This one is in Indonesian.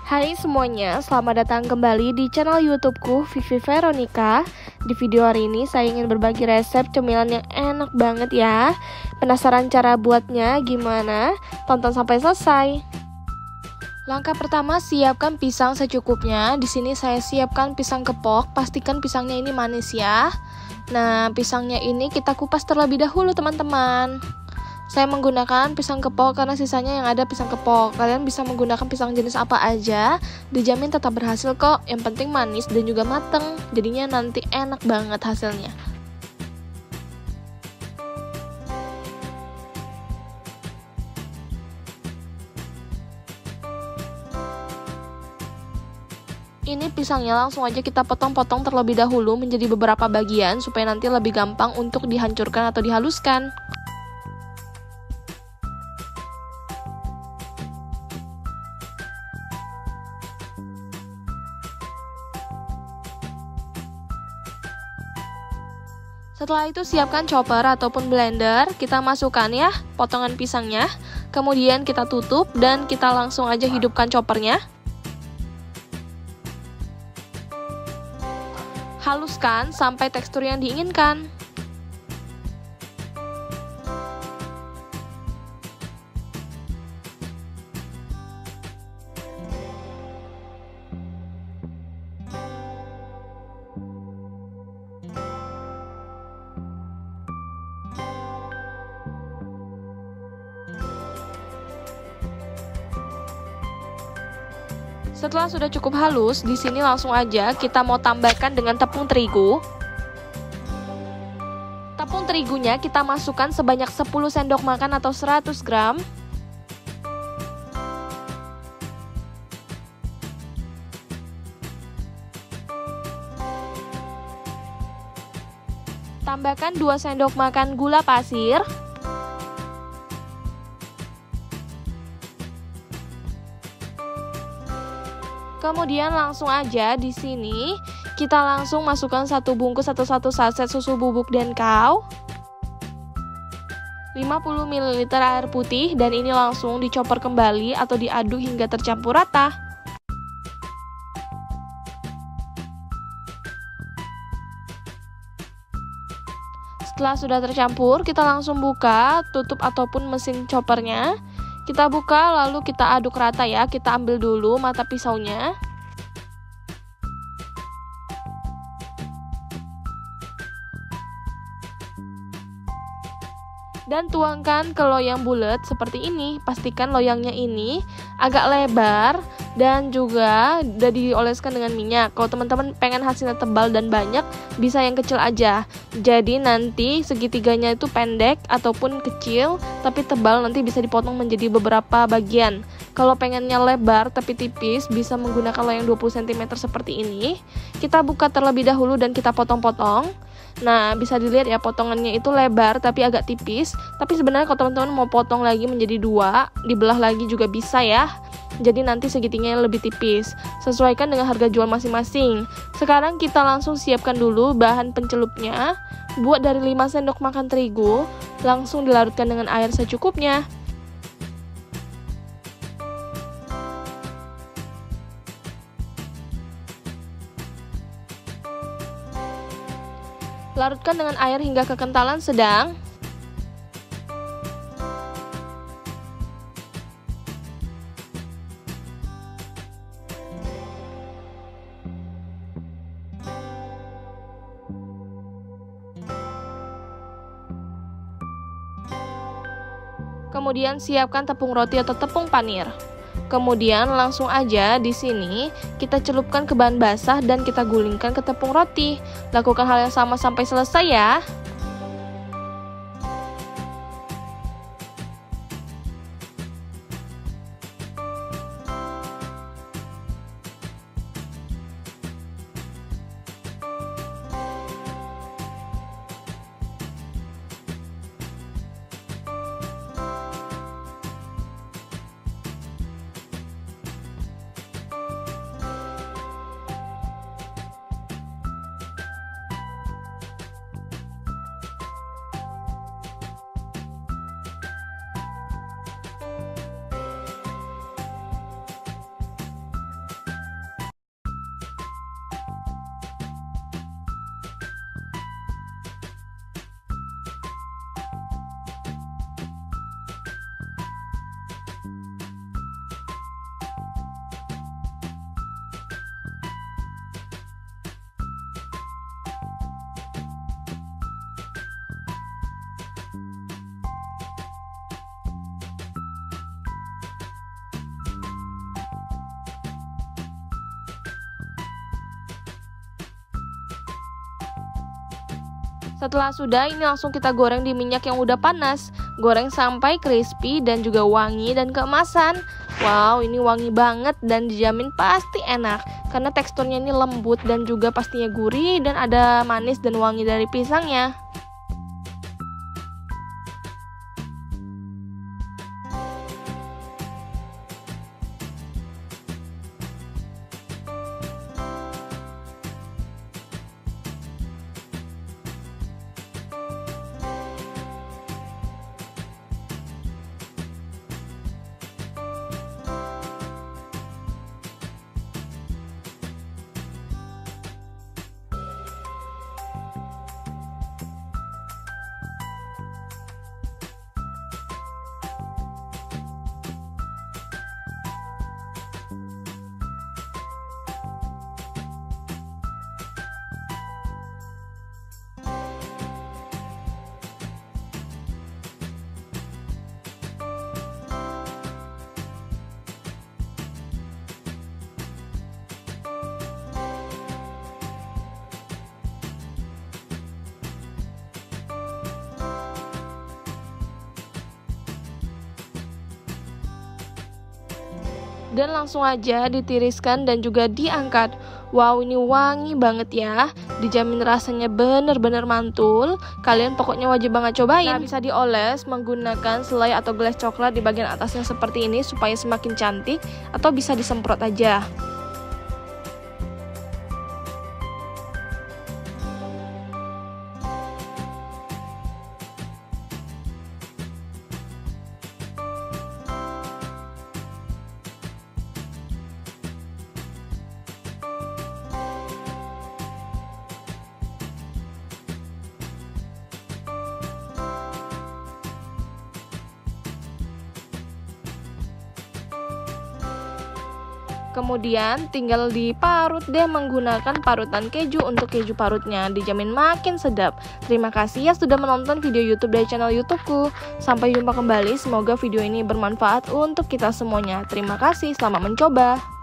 Hai semuanya, selamat datang kembali di channel YouTubeku Vivi Veronica. Di video hari ini saya ingin berbagi resep cemilan yang enak banget ya. Penasaran cara buatnya gimana? Tonton sampai selesai. Langkah pertama, siapkan pisang secukupnya. Di sini saya siapkan pisang kepok. Pastikan pisangnya ini manis ya. Nah, pisangnya ini kita kupas terlebih dahulu teman-teman. Saya menggunakan pisang kepok karena sisanya yang ada pisang kepok. Kalian bisa menggunakan pisang jenis apa aja, dijamin tetap berhasil kok. Yang penting manis dan juga mateng, jadinya nanti enak banget hasilnya. Ini pisangnya langsung aja kita potong-potong terlebih dahulu menjadi beberapa bagian supaya nanti lebih gampang untuk dihancurkan atau dihaluskan. Setelah itu siapkan chopper ataupun blender, kita masukkan ya potongan pisangnya, kemudian kita tutup dan kita langsung aja hidupkan choppernya. Haluskan sampai tekstur yang diinginkan. Setelah sudah cukup halus, di sini langsung aja kita mau tambahkan dengan tepung terigu. Tepung terigunya kita masukkan sebanyak 10 sendok makan atau 100 gram. Tambahkan 2 sendok makan gula pasir. Kemudian langsung aja di sini kita langsung masukkan 1 bungkus atau 1 saset susu bubuk Denkau, 50 ml air putih, dan ini langsung dicopor kembali atau diaduk hingga tercampur rata. Setelah sudah tercampur, kita langsung buka tutup ataupun mesin choppernya. Kita buka lalu kita aduk rata ya, kita ambil dulu mata pisaunya. Dan tuangkan ke loyang bulat seperti ini. Pastikan loyangnya ini agak lebar dan juga udah dioleskan dengan minyak. Kalau teman-teman pengen hasilnya tebal dan banyak, bisa yang kecil aja. Jadi nanti segitiganya itu pendek ataupun kecil tapi tebal, nanti bisa dipotong menjadi beberapa bagian. Kalau pengennya lebar tapi tipis, bisa menggunakan loyang 20 cm seperti ini. Kita buka terlebih dahulu dan kita potong-potong. Nah, bisa dilihat ya, potongannya itu lebar tapi agak tipis. Tapi sebenarnya kalau teman-teman mau potong lagi menjadi 2, dibelah lagi juga bisa ya. Jadi nanti segitinya lebih tipis. Sesuaikan dengan harga jual masing-masing. Sekarang kita langsung siapkan dulu bahan pencelupnya. Buat dari 5 sendok makan terigu, langsung dilarutkan dengan air secukupnya. Larutkan dengan air hingga kekentalan sedang. Kemudian siapkan tepung roti atau tepung panir. Kemudian langsung aja di sini kita celupkan ke bahan basah dan kita gulingkan ke tepung roti. Lakukan hal yang sama sampai selesai ya. Setelah sudah, ini langsung kita goreng di minyak yang udah panas. Goreng sampai crispy dan juga wangi dan keemasan. Wow, ini wangi banget dan dijamin pasti enak. Karena teksturnya ini lembut dan juga pastinya gurih dan ada manis dan wangi dari pisangnya. Dan langsung aja ditiriskan dan juga diangkat. Wow, ini wangi banget ya. Dijamin rasanya bener-bener mantul. Kalian pokoknya wajib banget cobain. Nah, bisa dioles menggunakan selai atau gelas coklat di bagian atasnya seperti ini supaya semakin cantik, atau bisa disemprot aja. Kemudian tinggal diparut deh menggunakan parutan keju untuk keju parutnya, dijamin makin sedap. Terima kasih ya sudah menonton video YouTube dari channel YouTubeku. Sampai jumpa kembali, semoga video ini bermanfaat untuk kita semuanya. Terima kasih, selamat mencoba.